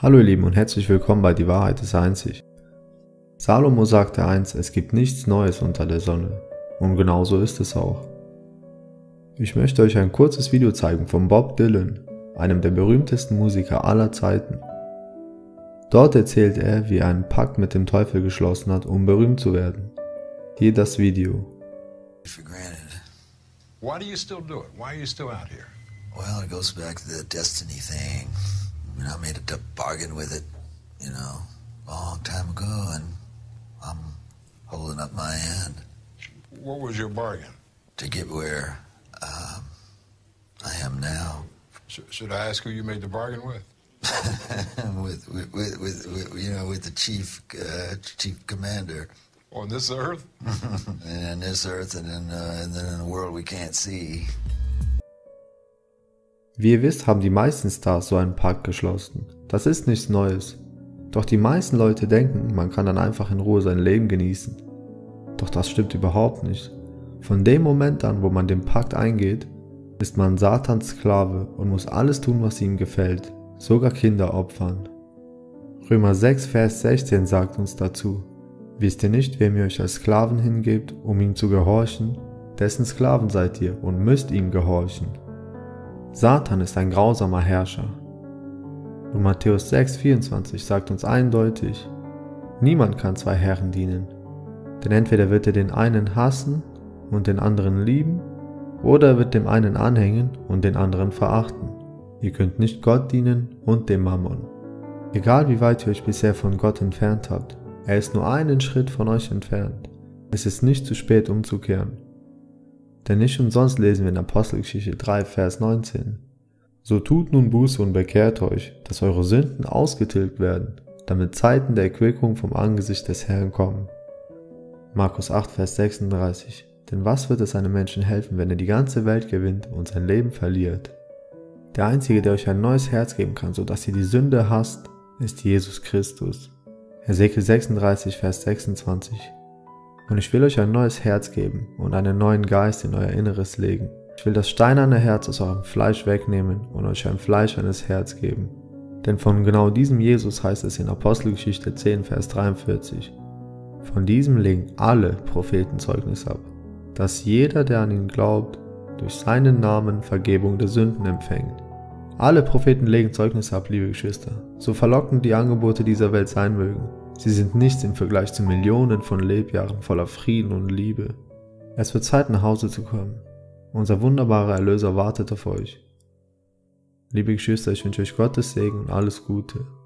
Hallo ihr Lieben und herzlich willkommen bei Die Wahrheit ist einzig. Salomo sagte einst, es gibt nichts Neues unter der Sonne. Und genau so ist es auch. Ich möchte euch ein kurzes Video zeigen von Bob Dylan, einem der berühmtesten Musiker aller Zeiten. Dort erzählt er, wie er einen Pakt mit dem Teufel geschlossen hat, um berühmt zu werden. Hier das Video. Why do you still do it? Why are you still out here? Well, it goes back to the destiny thing. I mean, I made a bargain with it, a long time ago, and I'm holding up my end. What was your bargain? To get where I am now. Should I ask who you made the bargain with? with the chief commander. On this earth? And this earth, and then in a world we can't see. Wie ihr wisst, haben die meisten Stars so einen Pakt geschlossen. Das ist nichts Neues. Doch die meisten Leute denken, man kann dann einfach in Ruhe sein Leben genießen. Doch das stimmt überhaupt nicht. Von dem Moment an, wo man den Pakt eingeht, ist man Satans Sklave und muss alles tun, was ihm gefällt, sogar Kinder opfern. Römer 6, Vers 16 sagt uns dazu: Wisst ihr nicht, wem ihr euch als Sklaven hingebt, um ihm zu gehorchen? Dessen Sklaven seid ihr und müsst ihm gehorchen. Satan ist ein grausamer Herrscher. Und Matthäus 6, 24 sagt uns eindeutig: Niemand kann zwei Herren dienen, denn entweder wird er den einen hassen und den anderen lieben, oder er wird dem einen anhängen und den anderen verachten. Ihr könnt nicht Gott dienen und dem Mammon. Egal wie weit ihr euch bisher von Gott entfernt habt, er ist nur einen Schritt von euch entfernt. Es ist nicht zu spät umzukehren. Denn nicht umsonst lesen wir in Apostelgeschichte 3, Vers 19: So tut nun Buße und bekehrt euch, dass eure Sünden ausgetilgt werden, damit Zeiten der Erquickung vom Angesicht des Herrn kommen. Markus 8, Vers 36: Denn was wird es einem Menschen helfen, wenn er die ganze Welt gewinnt und sein Leben verliert? Der Einzige, der euch ein neues Herz geben kann, sodass ihr die Sünde hasst, ist Jesus Christus. Hesekiel 36, Vers 26: Und ich will euch ein neues Herz geben und einen neuen Geist in euer Inneres legen. Ich will das steinerne Herz aus eurem Fleisch wegnehmen und euch ein fleischernes Herz geben. Denn von genau diesem Jesus heißt es in Apostelgeschichte 10, Vers 43: Von diesem legen alle Propheten Zeugnis ab, dass jeder, der an ihn glaubt, durch seinen Namen Vergebung der Sünden empfängt. Alle Propheten legen Zeugnis ab, liebe Geschwister, so verlockend die Angebote dieser Welt sein mögen. Sie sind nichts im Vergleich zu Millionen von Lebjahren voller Frieden und Liebe. Es wird Zeit, nach Hause zu kommen. Unser wunderbarer Erlöser wartet auf euch. Liebe Geschwister, ich wünsche euch Gottes Segen und alles Gute.